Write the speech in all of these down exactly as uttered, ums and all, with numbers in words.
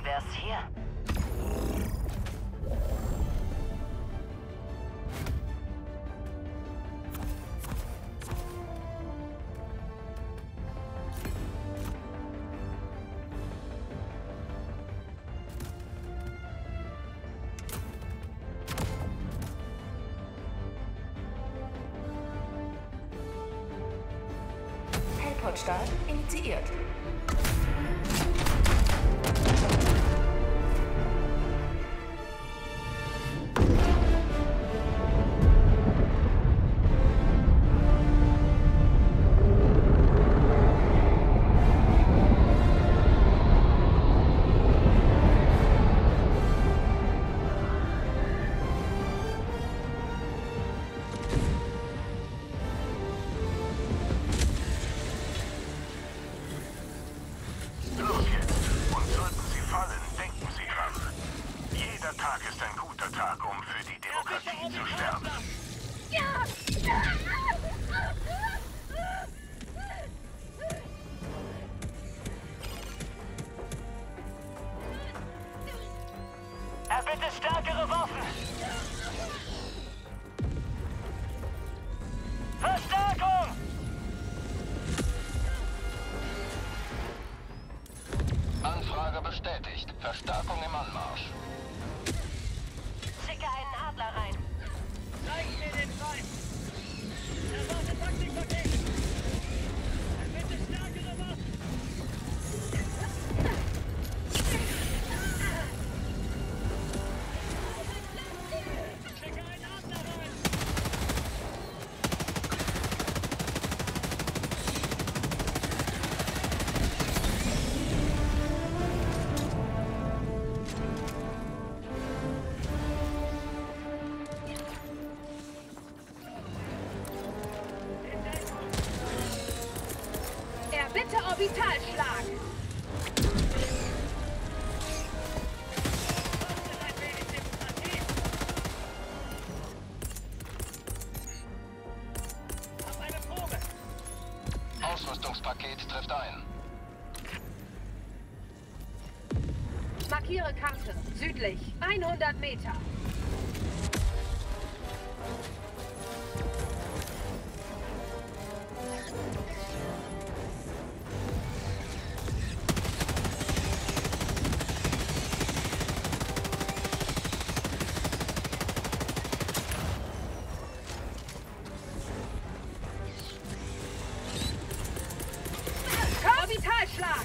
wär's hier. Start initiiert. Bitte stärkere Waffen! Verstärkung! Anfrage bestätigt. Verstärkung im Anmarsch. Schicke einen Adler rein. Zeig mir den Feind! Erwarte Taktikpaket! Bitte stärkere Waffen! Bitte Orbitalschlag! Ausrüstungspaket trifft ein. Markiere Karte. Südlich. hundert Meter. Orbitalschlag!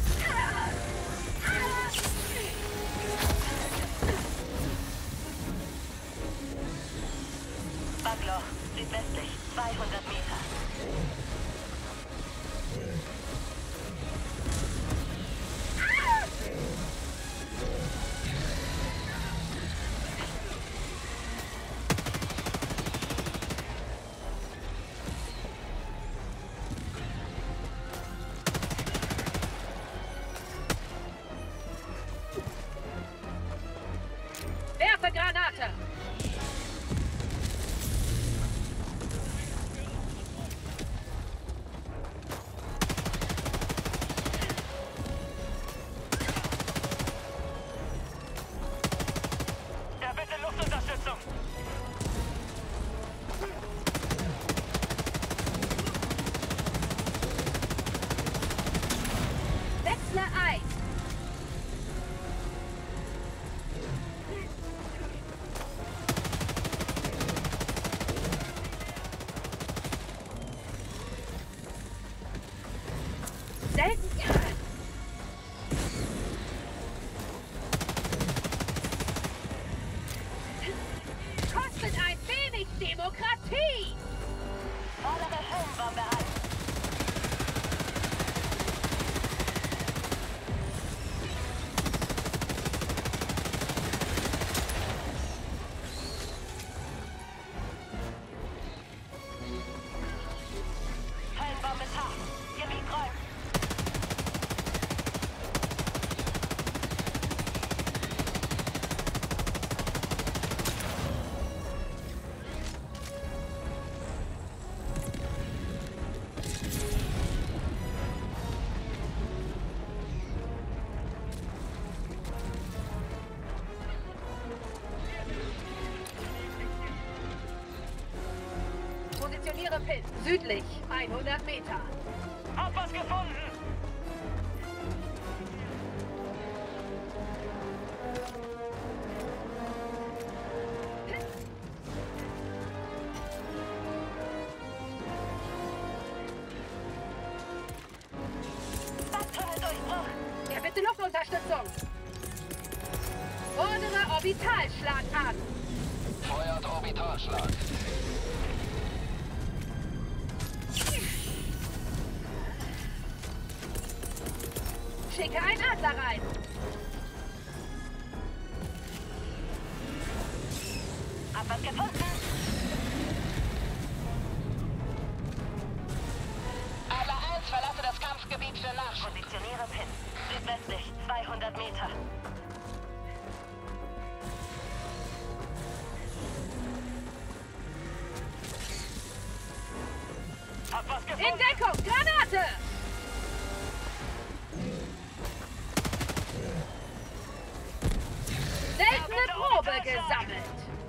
Pin. Südlich. hundert Meter. Hab was gefunden! Durchbruch. Ja, bitte Luftunterstützung. Fordere Orbitalschlag an. Feuert Orbitalschlag. Schicke einen Adler rein. Hab was gefunden! Adler eins, verlasse das Kampfgebiet für Nachschub. Positioniere Pin. Südwestlich, zweihundert Meter. Hab was gefunden! In Deckung, Granate! Seltene Probe gesammelt.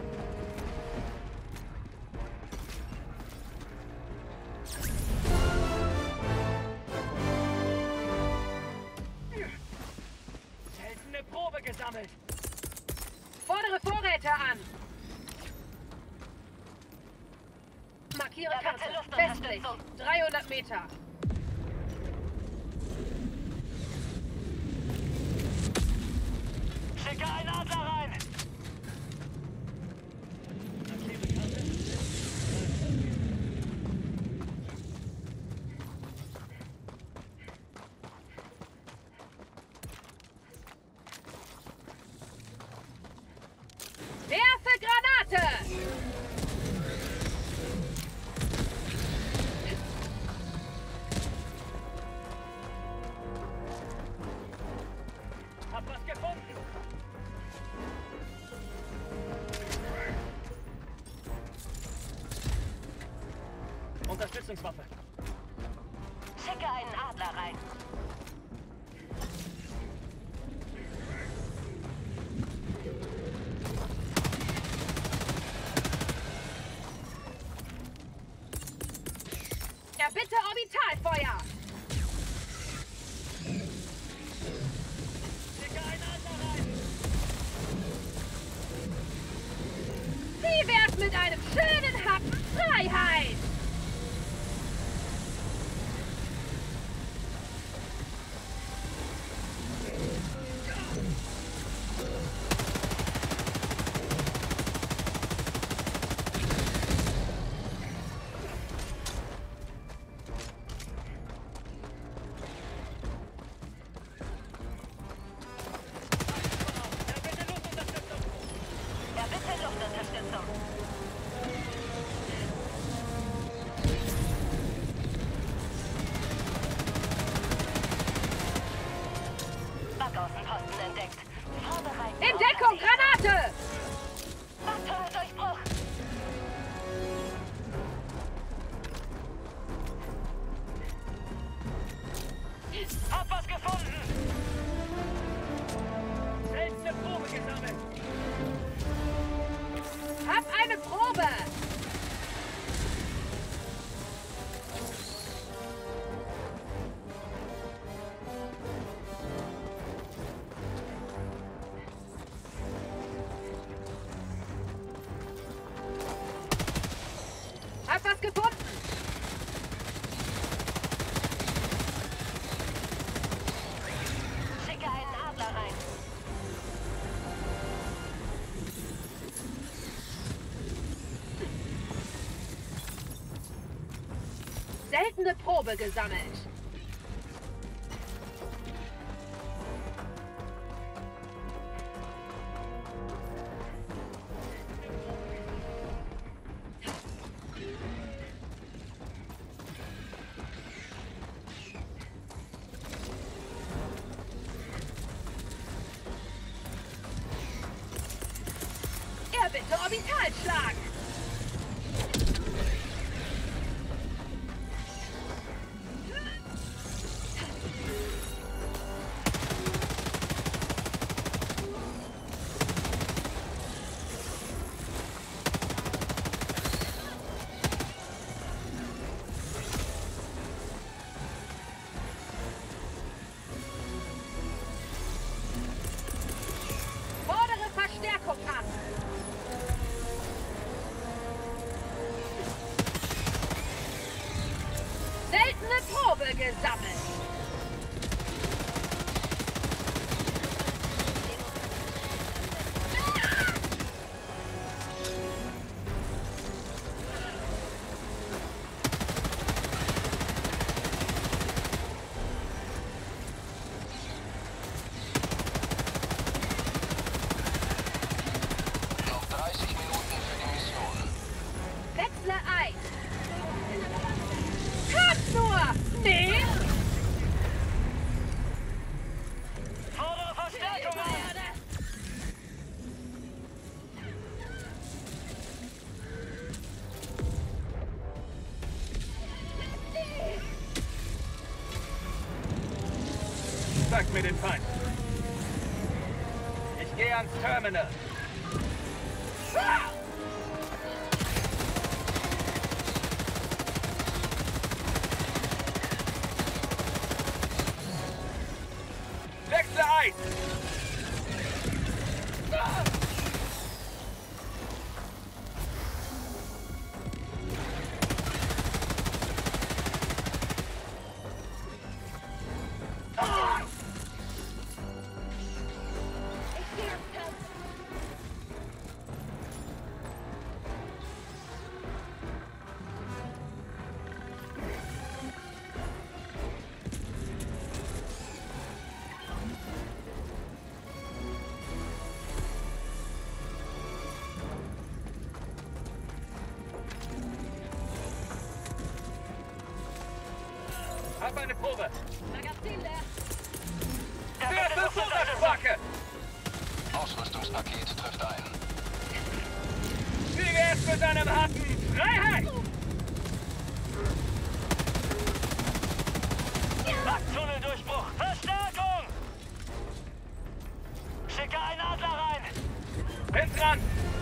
Seltene Probe gesammelt. Fordere Vorräte an. Markiere Ja, Karte. bitte Westlich. Luftunterstützung. dreihundert Meter. Schicke einen Adler rein! Aktive Karte. Werfe Granate! Hab was gefunden. Unterstützungswaffe. Schicke einen Adler rein! Ja, bitte Orbitalfeuer! Schicke einen Adler rein. Wie wär's mit einem schönen Happen Freiheit? Ja, bitte Luftunterstützung. Ja, bitte Luftunterstützung! Backaußenposten entdeckt. Vorbereiten. In Deckung, Granate! Durchbruch! Hab was gefunden! Seltene Probe gesammelt. Hab eine Probe! Hab was gefunden! Schicke einen Adler rein! Seltene Probe gesammelt. Er bitte Orbitalschlag! mir den Feind. Ich gehe ans Terminal. Wechsle Eis! Hab eine Probe. Magazin leer. Wer versucht das Wacke? Ausrüstungspaket trifft ein. Wie wär's mit einem harten Freiheit? Tunnel-Durchbruch. Verstärkung! Schicke einen Adler rein. Bin dran.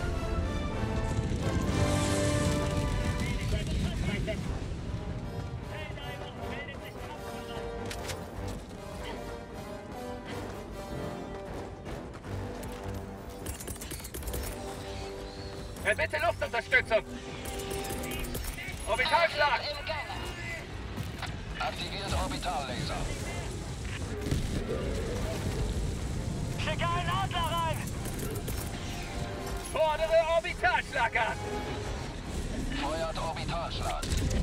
Bitte Luftunterstützung! Orbitalschlag! Angriff im Gange. Aktiviert Orbital-Laser. Schicke einen Adler rein! Fordere Orbitalschlag an! Feuert Orbitalschlag.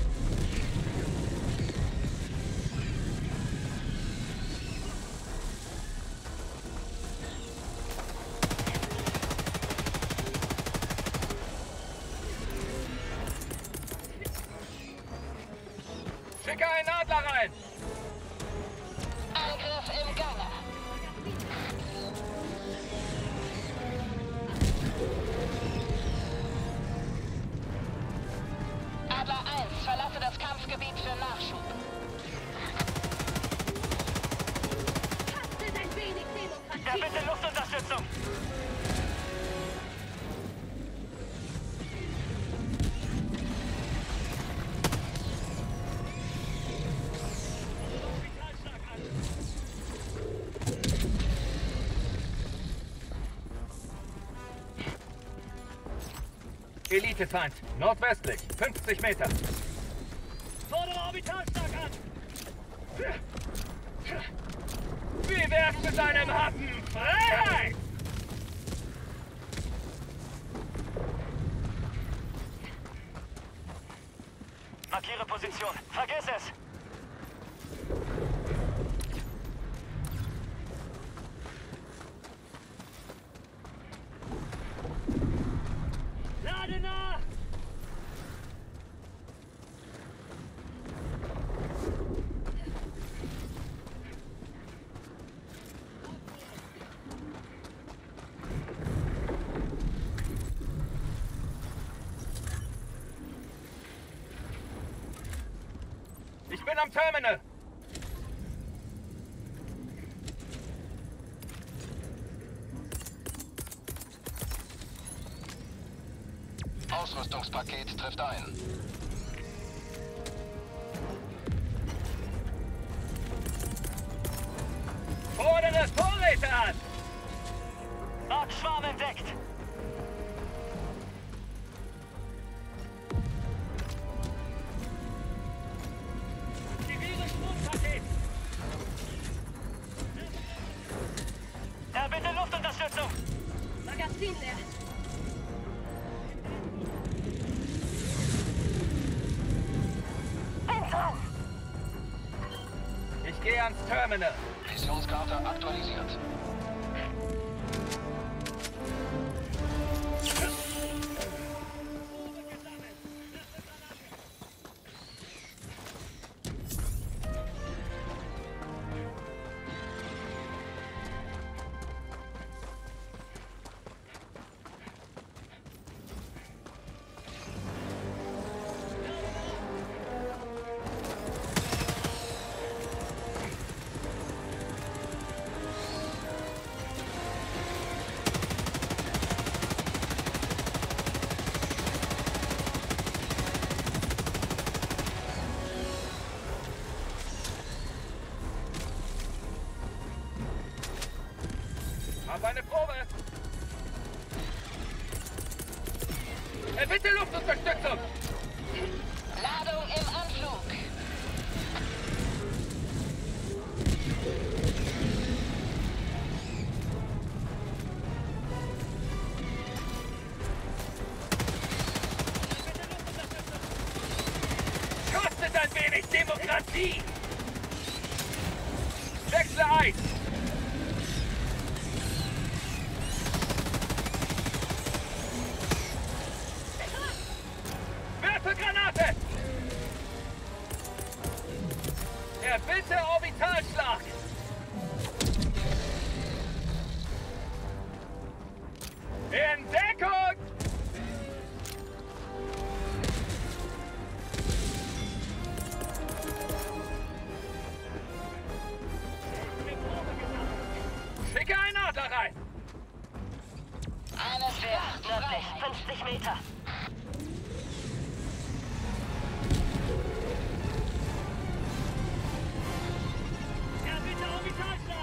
Schicke einen Adler rein! Angriff im Gange. Adler eins, verlasse das Kampfgebiet für Nachschub. Hastet ein wenig Ja, Demokratie. bitte Luftunterstützung! Elitefeind, nordwestlich, fünfzig Meter. Fordere Orbitalschlag an! Wie wär's mit einem harten Freiheit? Markiere Position. Vergiss es! Lade nach! Ich bin am Terminal! Ausrüstungspaket trifft ein. Fordere Vorräte an! Markschwarm entdeckt! Zivile Strompaket! Ja, bitte Luftunterstützung! Magazin leer. Ich gehe ans Terminal. Missionskarte aktualisiert. Auf eine Probe! Äh, bitte Luftunterstützung! Ladung im Anflug. Kostet ein wenig Demokratie! Wechsle ein! Werfe Granate! Erbitte Orbitalschlag! In Deckung! Schicke einen Adler rein! Eine Fährt. Nördlich, fünfzig Meter. Erbitte Orbitalschlag!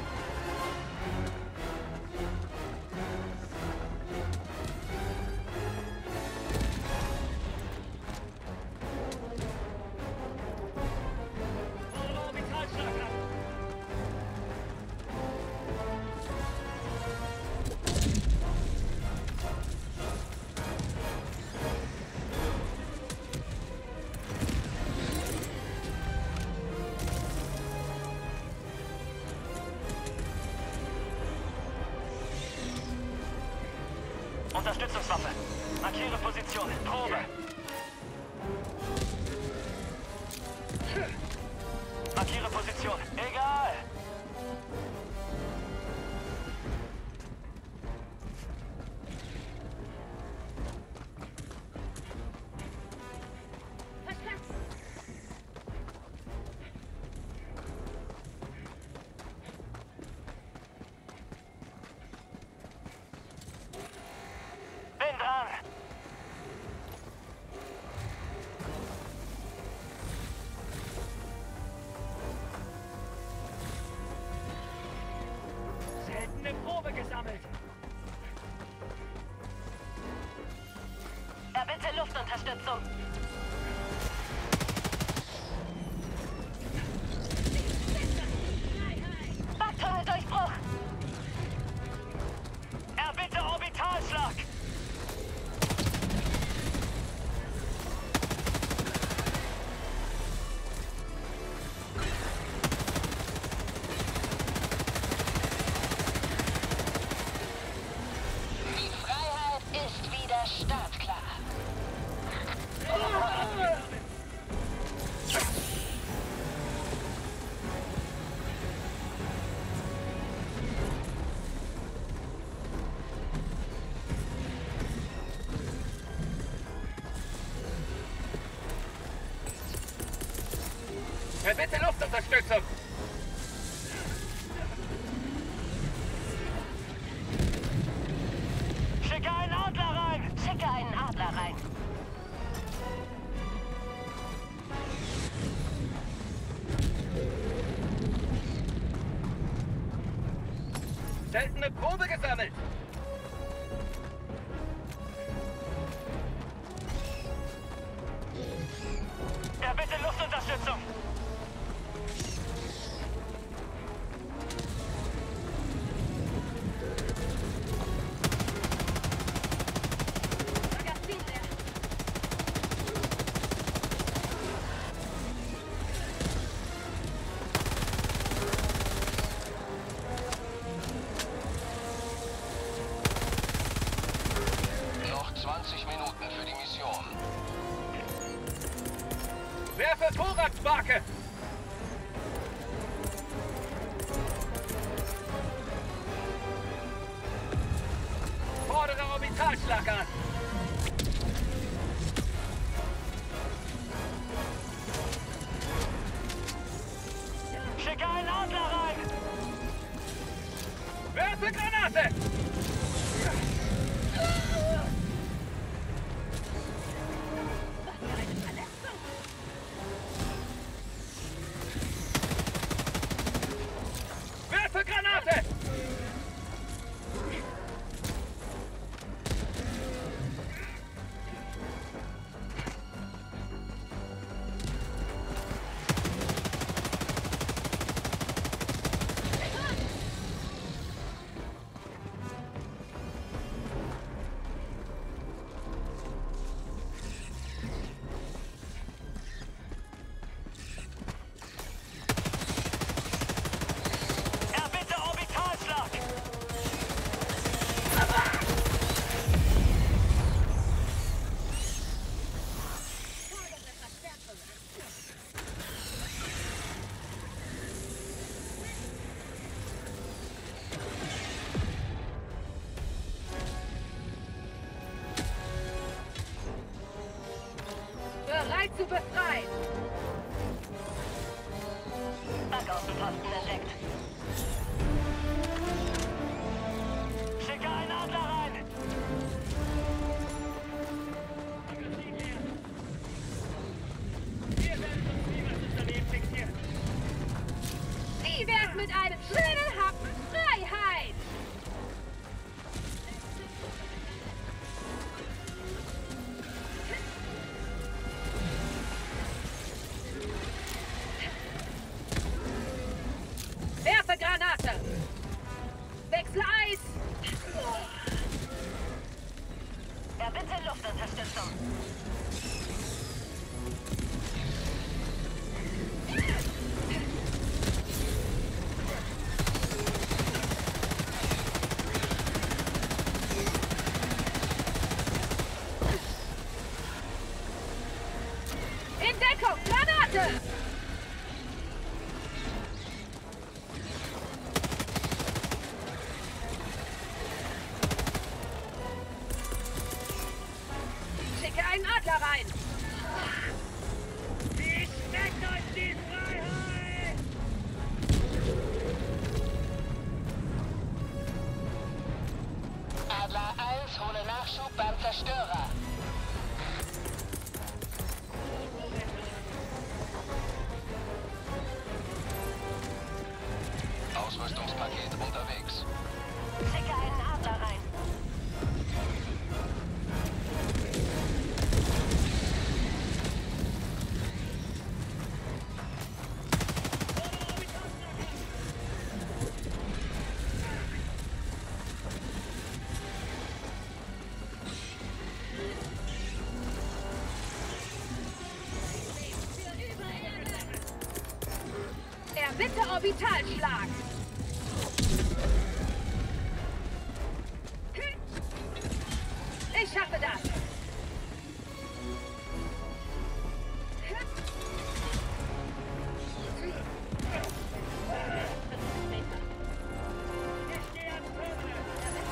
Fordere Orbitalschlag ab! Unterstützungswaffe. Markiere Position. Probe. Markiere Position. Egal. Bin dran. Seltene Probe gesammelt! Erbitte Luftunterstützung. Backtunnel-Durchbruch. Erbitte Orbitalschlag! Die Freiheit ist wieder startklar. Erbitte Luftunterstützung! Schicke einen Adler rein. Schicke einen Adler rein. Seltene Probe gesammelt! Erbitte Luftunterstützung. Magazin leer. Noch zwanzig Minuten für die Mission. Werfe Thoraxbarke! Fordere Orbitalschlag an! Schicke einen Adler rein. Werfe Granate! Werfe Granate! befreit. Backaußenposten entdeckt. Schicke einen Adler rein! Wir werden uns niemals Unternehmen fixieren. Wie wär's mit einem schönen Happen Freiheit? Werfe Granate! Wechsle Eis! Erbitte Luftunterstützung. In Deckung! Granate! Schicke einen Adler rein! Wie schmeckt euch die Freiheit? Adler eins, hole Nachschub beim Zerstörer. Ausrüstungspaket unterwegs. Schicke einen Adler rein. Erbitte Orbitalschlag! Ich schaffe das! Ich gehe ans Terminal.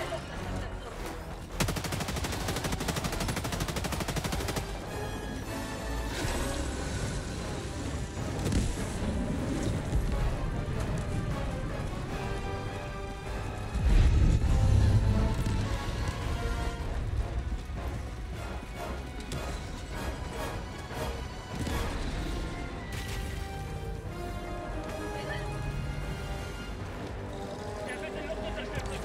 Erbitte Luftunterstützung.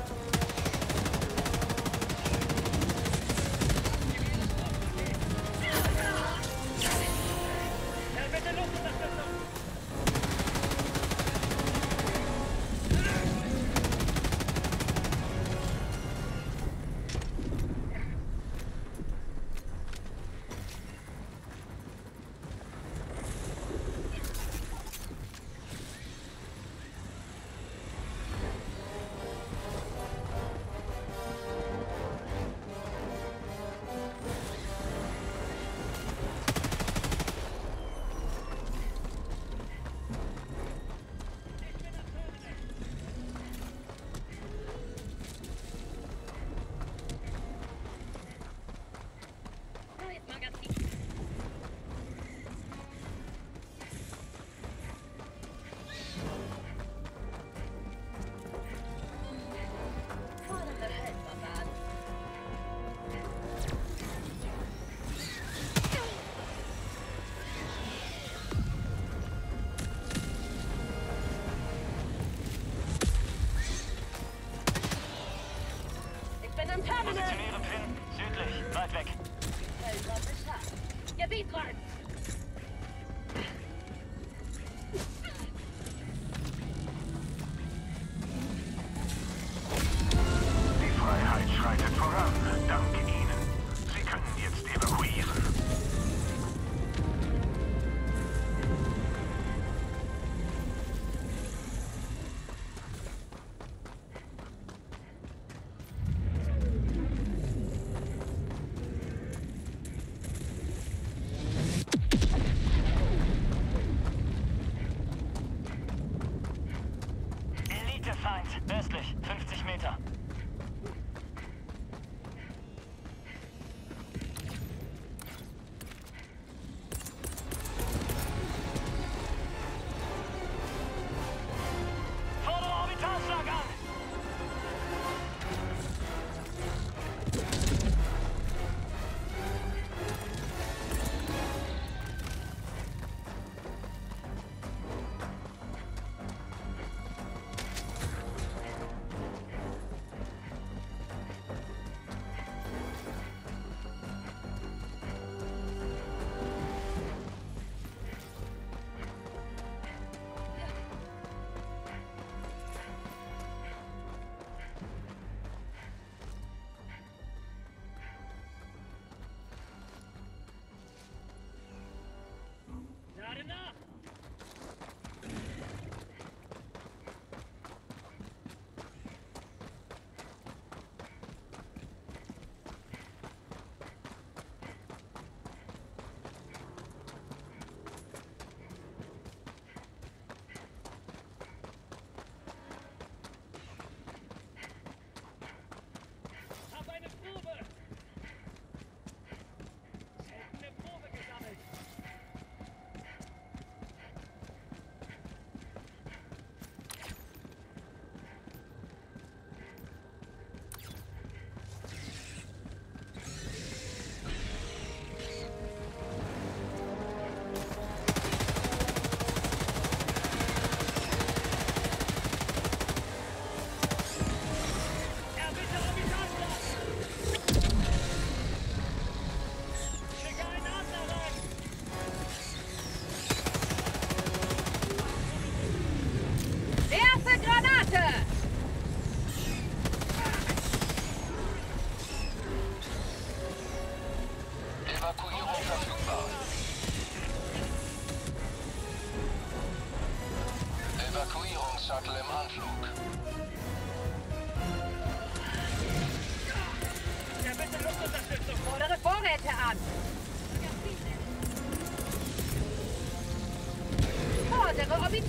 Erbitte Luftunterstützung. Neues Magazin. Vordere Helferbahn. Ich bin am Terminal! Positioniere Pin. Südlich. Weit weg. Helfer beschafft. Gebiet räumen! Die Freiheit schreitet voran, dank Ihnen. Sie können jetzt evakuieren. Elitefeind. Östlich. fünfzig Meter.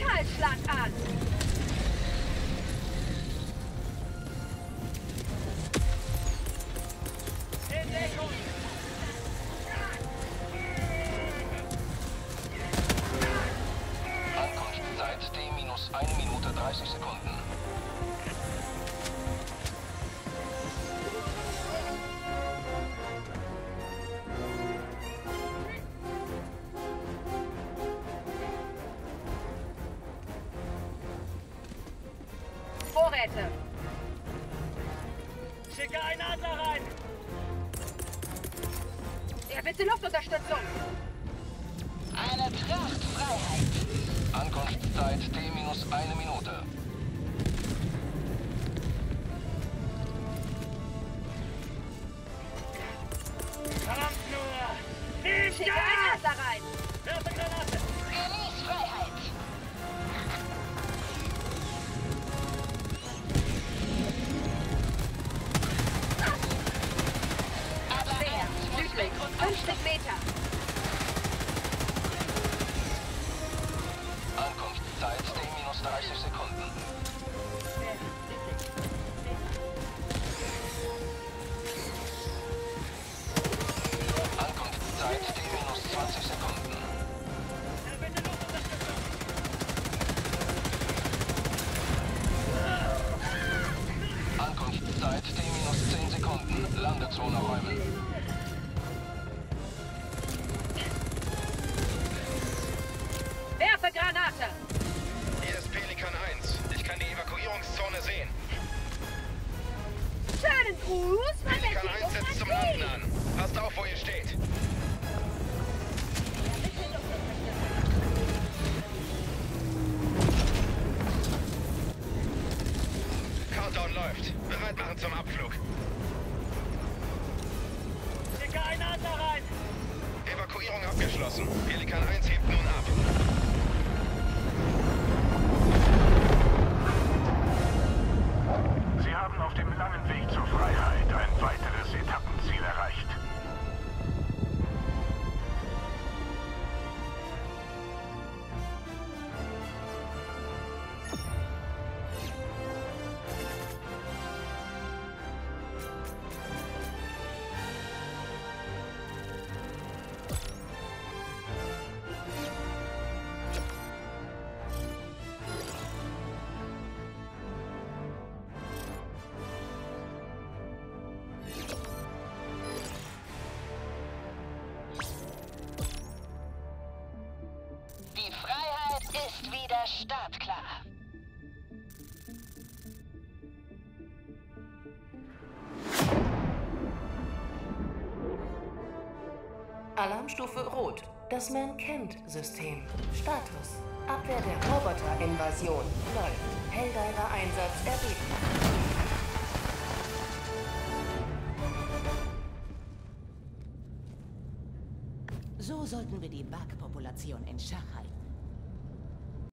Kahlschlag an! In Deckung! Ankunftszeit T minus eine Minute dreißig Sekunden. Vorräte! Schicke einen Adler rein! Er bitte Luftunterstützung! Eine Trachtfreiheit. Ankunftszeit T minus eine Minute. Verdammt nur! Nimm Schicke Gas! einen Adler rein! Werfe Granate! Genieß Freiheit. Adler Sehr, eins muss südlich, weg und fünfzig Meter! Ankunftszeit T minus dreißig Sekunden. Ankunftszeit T minus zwanzig Sekunden. Er bitte Luftunterstützung! Ankunftszeit T minus zehn Sekunden. Landezone räumen. Werfe Granate! Hier ist Pelikan eins. Ich kann die Evakuierungszone sehen. Schönen Gruß von der Pelikan eins setzt zum Landen Diplomatie! an. Passt auf, wo ihr steht. Countdown läuft. Bereit machen zum Abflug. Schicke einen Adler rein! Evakuierung abgeschlossen. Pelikan eins hebt nun ab. Sie haben auf dem langen Weg zur Freiheit ein weiteres Etappenziel erreicht. Die Freiheit ist wieder startklar. Alarmstufe Rot. Das Man-Kennt-System. Status. Abwehr der Roboter-Invasion. Läuft. Helldiver-Einsatz erledigt. So sollten wir die Bug-Population in Schach halten.